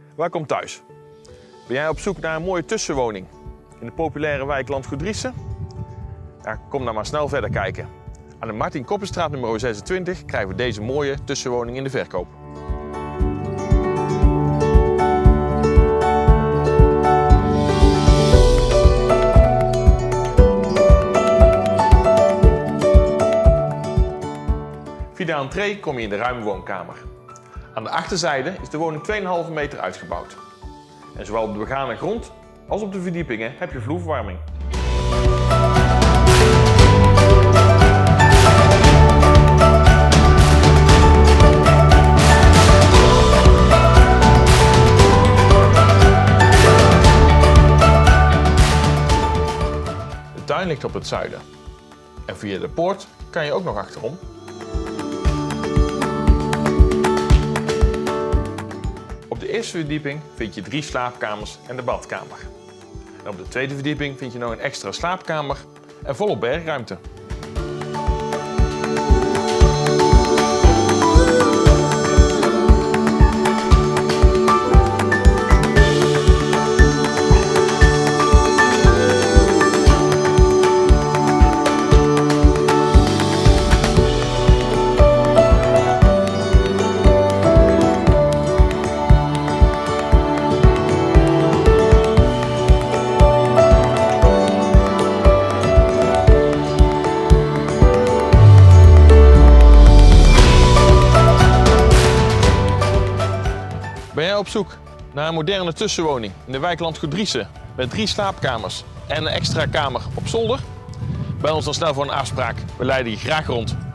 Welkom thuis. Ben jij op zoek naar een mooie tussenwoning in de populaire wijk Landgoed Driessen? Ja, kom dan maar snel verder kijken. Aan de Martin Koppenstraat nummer 26 krijgen we deze mooie tussenwoning in de verkoop. Via de entree kom je in de ruime woonkamer. Aan de achterzijde is de woning 2,5 meter uitgebouwd. En zowel op de begane grond als op de verdiepingen heb je vloerverwarming. De tuin ligt op het zuiden. En via de poort kan je ook nog achterom. Op de eerste verdieping vind je 3 slaapkamers en de badkamer. En op de tweede verdieping vind je nog een extra slaapkamer en volop bergruimte. Ben jij op zoek naar een moderne tussenwoning in de wijk Landgoed Driessen met 3 slaapkamers en een extra kamer op zolder? Bel ons dan snel voor een afspraak. We leiden je graag rond.